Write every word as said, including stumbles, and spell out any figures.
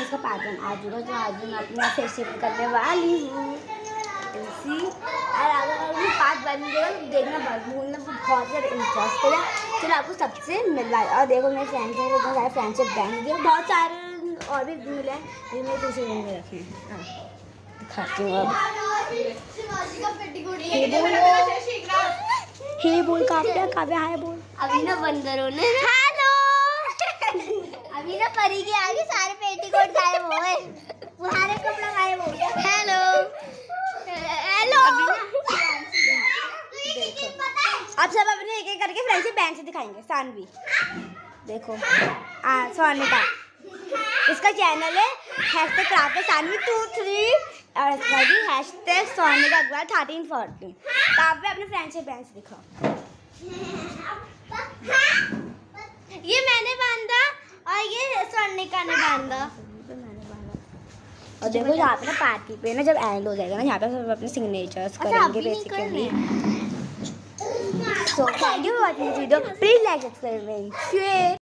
इसका part one आ चुका, जो आज मैं अपना फेशियल करने वाली हूँ इसी। और अगर पार्ट वन देखना बस भूलना, बहुत ज़्यादा इंटरेस्टेड है। चलो आपको सबसे मिल रहा है। और देखो मेरे फ्रेंड्स हैं, इतना सारे फ्रेंडशिप बैंड दिए, बहुत सारे और भी मिले हैं, लेकिन मैं दूसरे रूम में रखे हैं। दिखाती हूँ अब। हे बोल काव्या, काव्या हाय बोल। अभी ना बंदरों ने हेलो अभी ना परी के आगे सारे पेटीकोट गायब हो गए, सारे कपड़ा गायब हो गया। हेलो हेलो अब सब अपने एक एक करके फ्रेंडशिप बैंड से दिखाएंगे। सानवी देखो, हाँ सोनिका, इसका चैनल है hashtag craft Sanvi two three और इसका भी hashtag Sonika Agarwal thirteen fourteen. Kavya अपने फ्रेंडशिप बैंड से दिखाओ। ये मैंने बांधा और ये सोनिका ने बांधा। और देखो यहाँ पे ना पार्टी पे ना जब एंड हो जाएगा ना, यहाँ पे सब अपने सिग्नेचर्स करेंगे basically. So thank you for watching this video, please like subscribe.